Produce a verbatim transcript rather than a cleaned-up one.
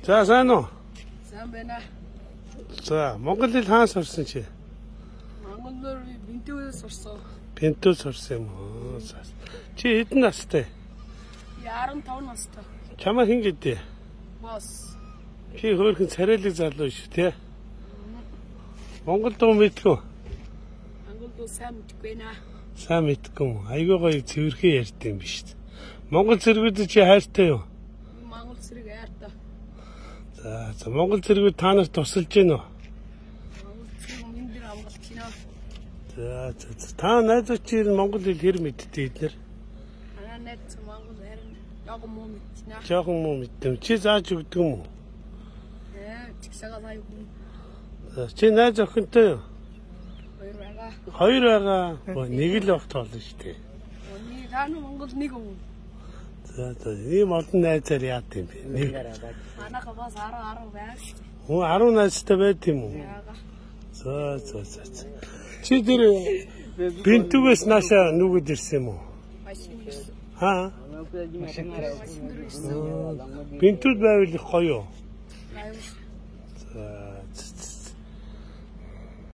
За сайн уу? Сайн байна. За Монголд хаанаас орсон чи? Монголоор Бинтүүрээс орсон. Бинтүүрээс орсон юм уу? Чи хэдэн настай? яран таван настай. Чамаа хэн гэдээ? Бос. Чи хөөрхөн царайлаг залуу шүү те. Монгол дуу мэдгүй. Монгол дуу сайн мэдгүй наа. Сайн мэдгүй. Айгүй гоё цэвэрхэн ярьд юм биш. Монгол зэргүүд чи хайртай юу? Монгол зэрэг хайртай. За за Монгол зэргүүд та нарт тусалж гэнэ үү? Монгол зэрэг минь дээр амгалт кино. За за та найзууд чи Монгол хэл хэр мэдтээ эднэр? Манай найз Монгол харин яг муу мэднэ. Жохон муу мэдтэм. Чи зааж өгдөг юм уу? Ээ, чигсаага заа юу. За чи найз охинтой юу? Хоёр байгаа. Хоёр байгаа. Нэг л огт болно шүү дээ. Өний тань Монгол нэг юм. За за ийм олон найзаар яат юм бэ? Нэг. Манайха бас арав арав байг. Оо арав найзтай байт юм уу? Яага. За за за. Чи тэр Бинтүүрээс наашаа нүгэд ирсэн юм уу? Машин ирсэн. Аа. Машин ирсэн. Бинтүүд байвал их гоё юу?